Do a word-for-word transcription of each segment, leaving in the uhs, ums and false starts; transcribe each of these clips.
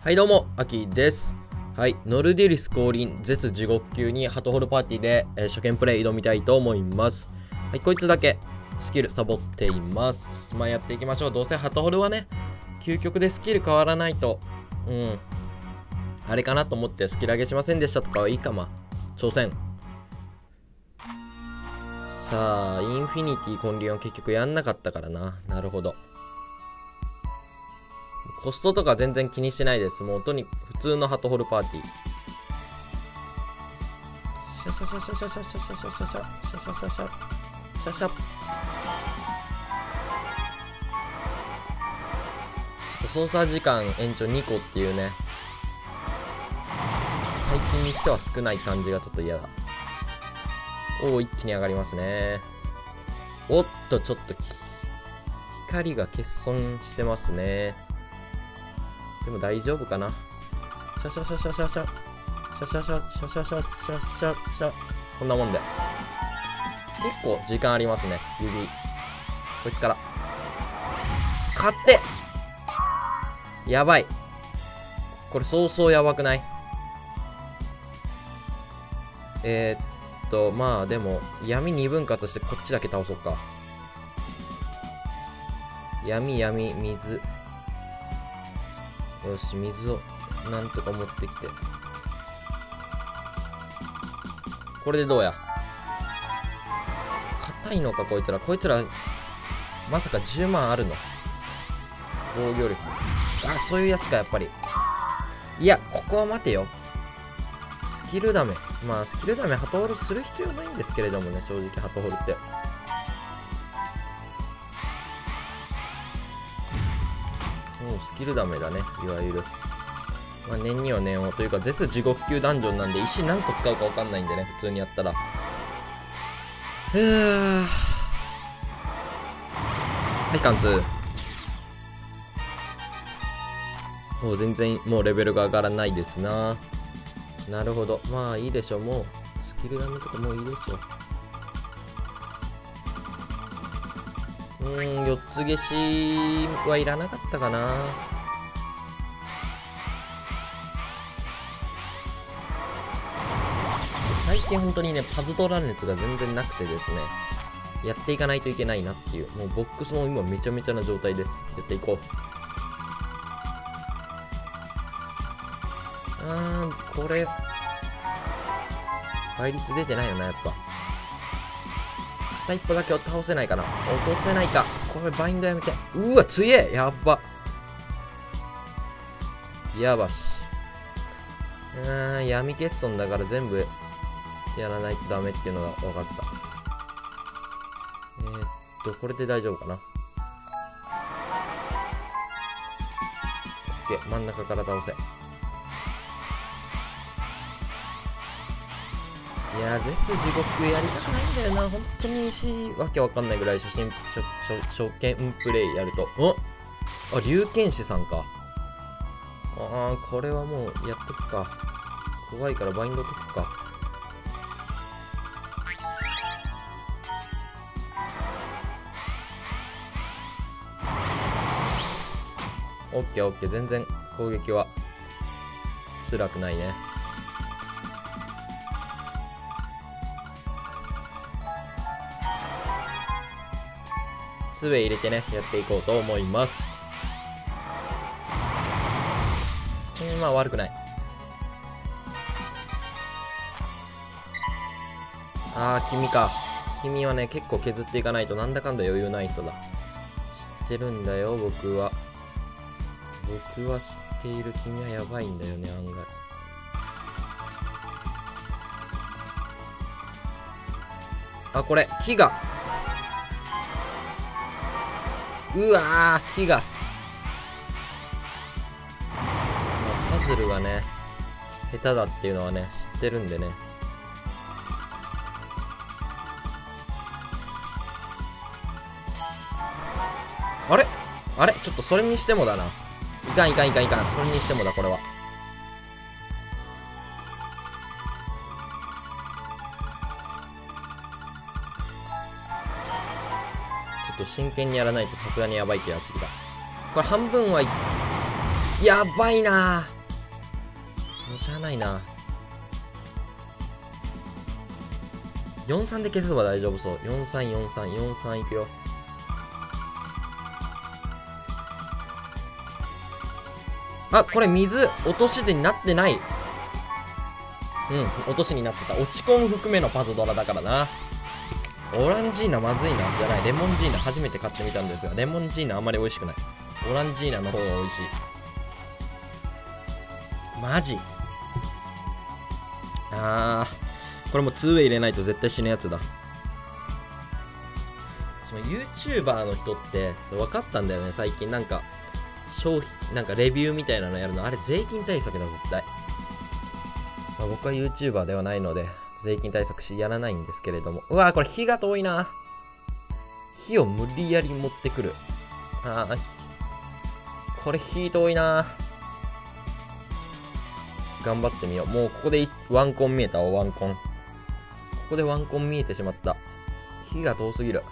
はいどうも、アキです。はい、ノルディリス降臨絶地獄級にハトホルパーティーで、えー、初見プレイ挑みたいと思います。はい、こいつだけスキルサボっています。まあやっていきましょう。どうせハトホルはね、究極でスキル変わらないと、うん、あれかなと思ってスキル上げしませんでしたとかはいいかま。挑戦。さあ、インフィニティ金輪は結局やんなかったからな。なるほど。コストとか全然気にしてないです。もうとに普通のハトホルパーティー。シャシャシャシャシャシャシャシャシャシャシャシャシャシャシャシャシャ。操作時間延長にこっていうね、最近にしては少ない感じがちょっと嫌だ。おお、一気に上がりますね。おっと、ちょっと光が欠損してますね。でも大丈夫かな。シャシャシャシャシャシャシャシャシャシャシャシャシャシャシャ。こんなもんで結構時間ありますね。指こいつから買ってやばい。これそうそうやばくない？えー、っとまあでも闇に分割してこっちだけ倒そうか。闇闇水。よし、水をなんとか持ってきて。これでどうや。硬いのかこいつら。こいつらまさかじゅうまんあるの？防御力。あ、そういうやつかやっぱり。いや、ここは待てよ。スキルダメ。まあスキルダメハトホルする必要ないんですけれどもね、正直ハトホルって。もうスキルダメだね、いわゆる。まあ、念には念をというか、絶地獄級ダンジョンなんで石何個使うか分かんないんでね、普通にやったら。ふぅ。はい、貫通。もう全然もうレベルが上がらないですな。なるほど。まあいいでしょう。もうスキルダメとかもういいでしょう。うーん、よっつ消しはいらなかったかな。最近本当にね、パズドラ熱が全然なくてですね、やっていかないといけないなっていう。もうボックスも今めちゃめちゃな状態です。やっていこう。あー、これ倍率出てないよな、やっぱ。片一歩だけを倒せないかな。落とせないか。これバインドやめて。うわ、強え。やっば。やばし。うーん、闇欠損だから全部やらないとダメっていうのが分かった。えー、っと、これで大丈夫かな。オッケー、真ん中から倒せ。いやー、絶地獄やりたくないんだよな。本当に石わけわかんないぐらい初心初初初見プレイやると。おあ、龍剣士さんか。ああ、これはもうやっとくか。怖いからバインド解くか。オッケーオッケー、全然攻撃は辛くないね。杖入れてね、やっていこうと思います。うん、まあ悪くない。ああ、君か。君はね、結構削っていかないとなんだかんだ余裕ない人だ。知ってるんだよ、僕は。僕は知っている。君はやばいんだよね、案外。あ、これ、木が。うわー、木が。パズルがね、下手だっていうのはね、知ってるんでね。あれあれちょっとそれにしてもだな。いかんいかんいかんいかん。それにしてもだ、これは。ちょっと真剣にやらないとさすがにやばい気がしてきた。これ半分はいやばいな。もうしゃあないな。よんさんで消せば大丈夫そう。よんさん、よんさん、よんさんいくよ。あ、これ水落としでになってない。うん、落としになってた。落ち込む含めのパズドラだからな。オランジーナまずいな。じゃない、レモンジーナ初めて買ってみたんですが、レモンジーナあんまり美味しくない。オランジーナの方が美味しい。マジあー、これもツーウェイ入れないと絶対死ぬやつだ。その YouTuber の人って分かったんだよね、最近。なんか商品、なんかレビューみたいなのやるの、あれ税金対策だ、絶対。まあ、僕は YouTuber ではないので税金対策しやらないんですけれども。うわー、これ火が遠いな。火を無理やり持ってくる。あー、これ火遠いな。頑張ってみよう。もうここでワンコン見えたわ、ワンコン。ここでワンコン見えてしまった。火が遠すぎる。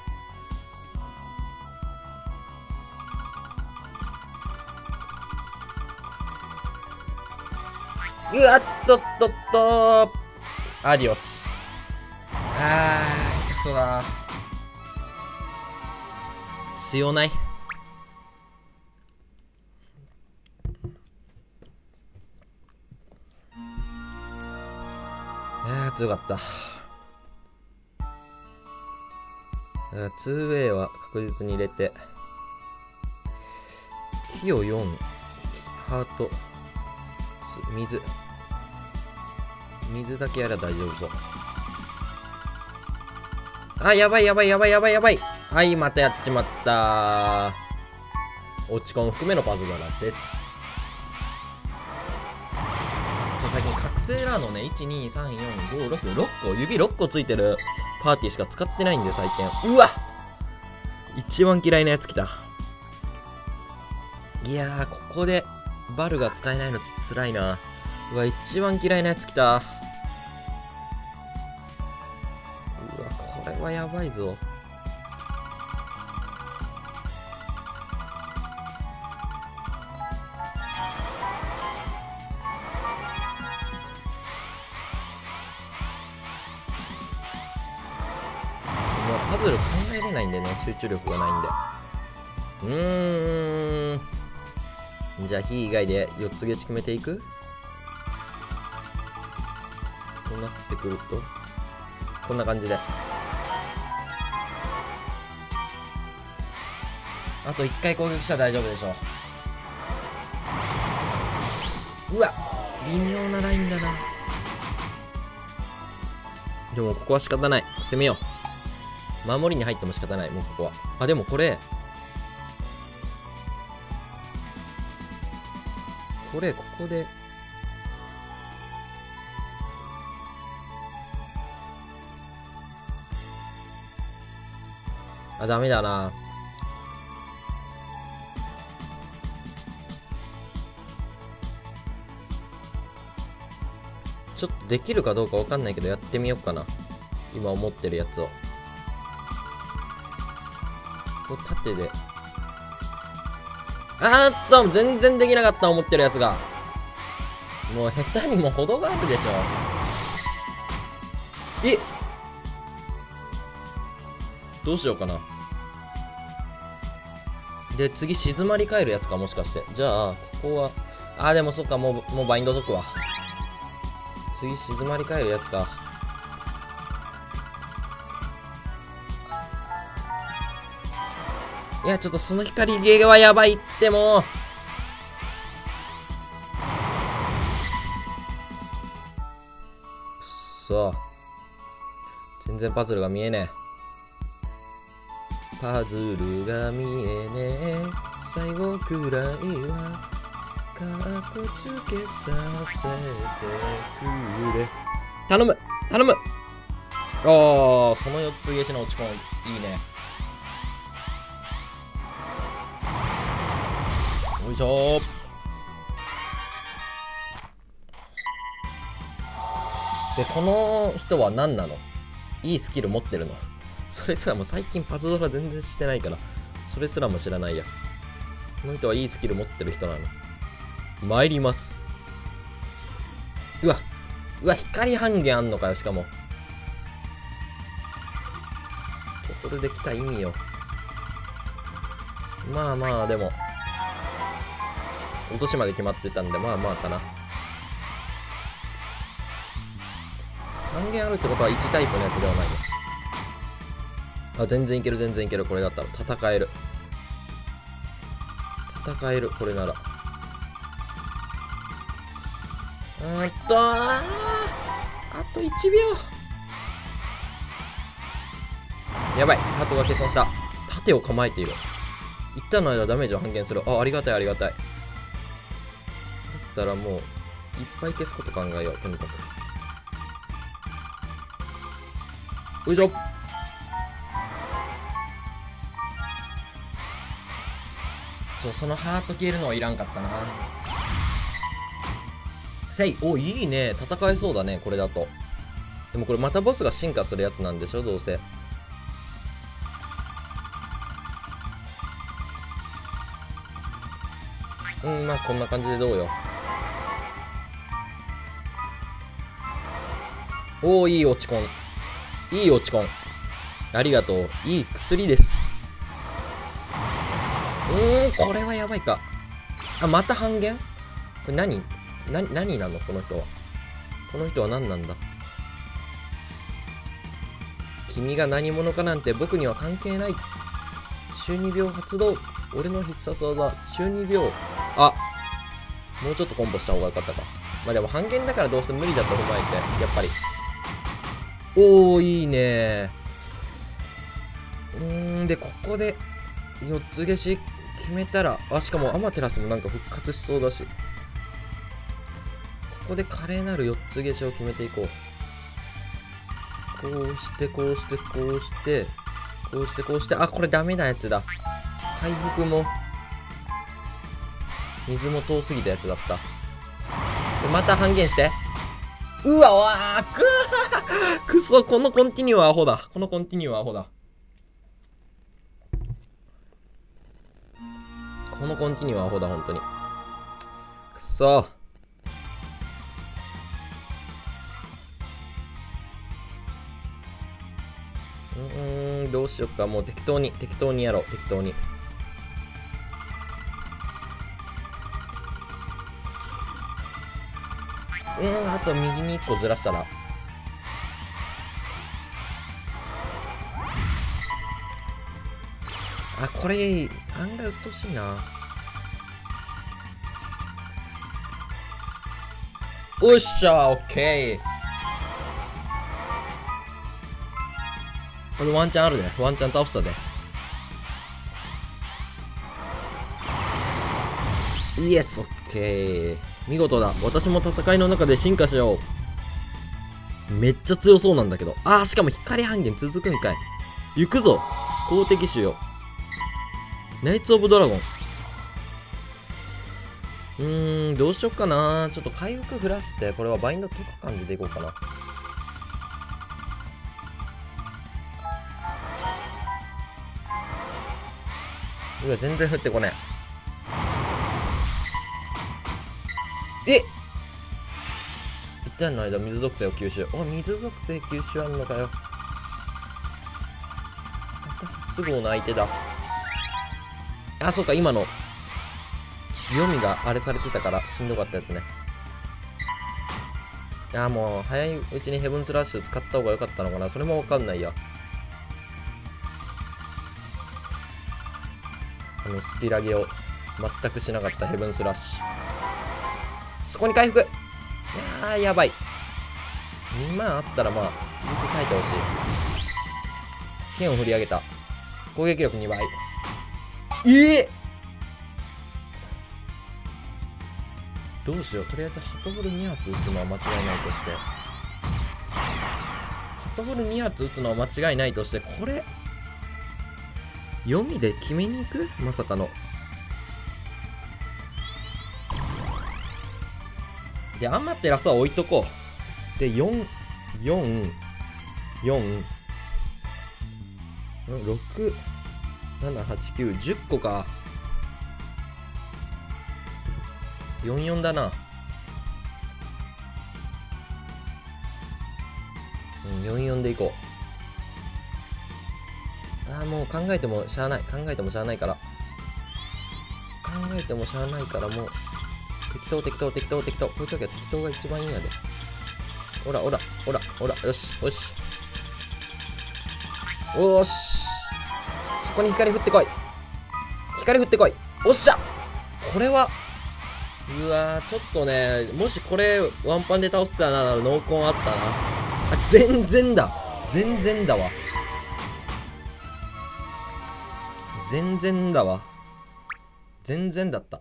うわっとっとっとアディオス。あー、くそだ。強ない。あー、強かった。ツーウェイは確実に入れて、火をよん、ハート、水。水だけやら大丈夫そう。あ、やばいやばいやばいやばいやばい。はい、またやっちまった。落ち込む含めのパズドラです。ちょ、最近覚醒ラーのね、いち、に、さん、よん、ご、ろく、ろっこ、指ろっこついてるパーティーしか使ってないんで、最近。うわ、一番嫌いなやつ来た。いやー、ここでバルが使えないのつらいな。うわ、一番嫌いなやつ来た。うわ、これはやばいぞ。もうパズル考えれないんでね、集中力がないんで。うーん。じゃあ、火以外でよっつ消し決めていく？こうなってくると、こんな感じで。あといっかい攻撃したら大丈夫でしょう。うわ、微妙なラインだな。でもここは仕方ない。攻めよう。守りに入っても仕方ない、もうここは。あ、でもこれ、これ、ここで、あ、ダメだな。ちょっとできるかどうかわかんないけど、やってみようかな。今思ってるやつを。こう縦で。あーっと、全然できなかった、思ってるやつが。もう下手にも程があるでしょ。え、どうしようかな。で、次、静まり返るやつか、もしかして。じゃあ、ここは、あー、でもそっか、もう、もうバインド解くわ。次、静まり返るやつか。いや、ちょっとその光ゲーはやばいってもう。くっそ。全然パズルが見えねえ。パズルが見えねえ。最後くらいはかっこつけさせてくれ。頼む頼む。おー、そのよっつ消しの落ち込む。いいね。よいしょ。で、この人は何なの？いいスキル持ってるの？それすらも最近パズドラ全然してないから、それすらも知らないや。この人はいいスキル持ってる人なの？ 参ります。うわうわ、光半減あんのかよ。しかもこれで来た意味よ。まあまあでも落としまで決まってたんで、まあまあかな。半減あるってことはいちタイプのやつではないです。あ、全然いける全然いける。これだったら戦える戦える。これならあっとあといちびょう。やばい、ハートが欠損した。盾を構えている。一旦の間ダメージを半減する。あ、ありがたいありがたい。だったらもういっぱい消すこと考えよう。とにかくよいしょ。そう、そのハート消えるのはいらんかったな。せい、お、いいね。戦えそうだねこれだと。でもこれまたボスが進化するやつなんでしょどうせ。うん、まあこんな感じでどうよ。おお、いい落ち込ん。いい落ち込ん。ありがとう。いい薬です。うーん、これはやばいか。あ、また半減。これ何な、何なのこの人は。この人は何なんだ。君が何者かなんて僕には関係ない。中二病発動。俺の必殺技、中二病。あ、もうちょっとコンボした方がよかったか。まあでも半減だからどうしても無理だと踏まえて、やっぱり。おー、いいねー。うーん、で、ここでよっつ消し決めたら、あ、しかもアマテラスもなんか復活しそうだし。ここで華麗なるよっつ消しを決めていこう。こうして、こうして、こうして、こうして、こうして、あ、これダメなやつだ。回復も、水も遠すぎたやつだった。で、また半減して。うわ、わー、くーくそ、このコンティニューはアホだ。このコンティニューはアホだ。このコンティニューはアホだ、本当に。くそ。うーん、どうしよっか。もう適当に、適当にやろう、適当に。うん、あと右にいっこずらしたら。あ、これ、案外うっとうしいな。おっしゃー、オッケー。これワンチャンあるね。ワンチャン倒したで。イエス、オッケー。見事だ。私も戦いの中で進化しよう。めっちゃ強そうなんだけど。あー、しかも光半減続くんかい。行くぞ。公的種よ。ナイツ・オブ・ドラゴン。うーん、どうしよっかな。ちょっと回復振らして、これはバインド解く感じでいこうかな。うわ、全然降ってこねえ。え一旦の間、水属性を吸収。お、水属性吸収あんのかよ。また不都合の相手だ。あ、そうか、今の読みがあれされてたからしんどかったやつね。いや、もう早いうちにヘブンスラッシュ使った方が良かったのかな。それもわかんないや。あのスピラゲを全くしなかったヘブンスラッシュ。そこに回復。いやー、やばい。にまんあったらまあ言って書いてほしい。剣を振り上げた。攻撃力にばい。ええー、どうしよう。とりあえずハトフルに発撃つのは間違いないとして、ハトフルに発撃つのは間違いないとして、これ読みで決めに行く。まさかの。で、アマテラスは置いとこう。で、よん、よん、よん、ろく、なな、はち、きゅう、じゅっこか。 よんよんだな。うん、よんよんでいこう。ああ、もう考えてもしゃあない。考えてもしゃあないから。考えてもしゃあないから、もう、適当適当適当適当。こういう時は適当が一番いいんやで。ほらほらほらほら、よしよし。おーし。そこに光降ってこい。光降ってこい。おっしゃ。これは、うわー、ちょっとね、もしこれワンパンで倒せたなら濃厚あったな。あ、全然だ。全然だわ。全然だわ。全然だった。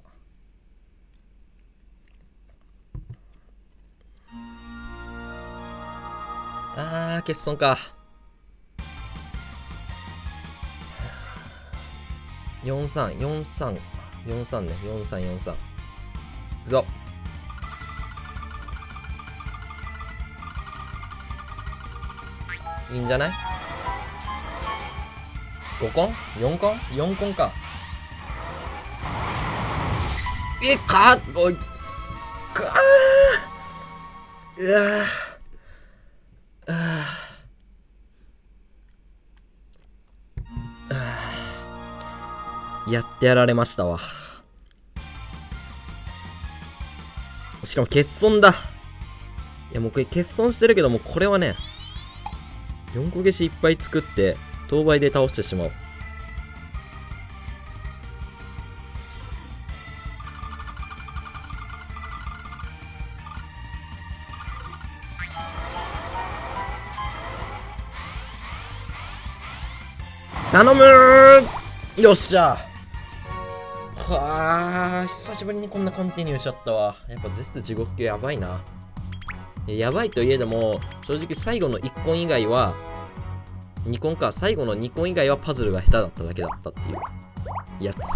あー、欠損か。よんさん、よんさん、よんさんね、よんさん、よんさん。いくぞ。いいんじゃない？ ご コン よん コン よん コンか。え、かっこいい。かーうわーあーあーやってやられましたわ。しかも欠損だ。いやもうこれ欠損してるけども、これはね、よんこ消しいっぱい作って当倍で倒してしまおう。頼むー。よっしゃー。はあ、久しぶりにこんなコンティニューしちゃったわ。やっぱゼスト地獄系やばいな。やばいといえども、正直最後のいっコン以外は、にコンか、最後のにコン以外はパズルが下手だっただけだったっていうやつ。ス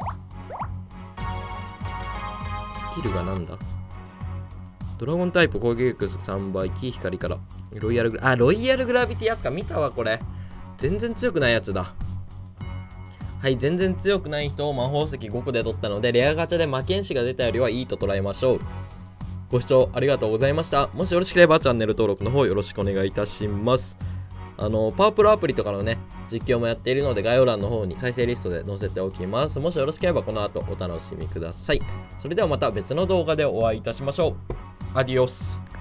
キルがなんだ？ドラゴンタイプ攻撃力さんばい、キー光から。ロイヤルグラ、あ、ロイヤルグラビティやつか。見たわ、これ。全然強くないやつだ。はい、全然強くない人を魔法石ごこで取ったので、レアガチャで魔剣士が出たよりはいいと捉えましょう。ご視聴ありがとうございました。もしよろしければチャンネル登録の方よろしくお願いいたします。あの、パワープロアプリとかのね、実況もやっているので概要欄の方に再生リストで載せておきます。もしよろしければこの後お楽しみください。それではまた別の動画でお会いいたしましょう。アディオス。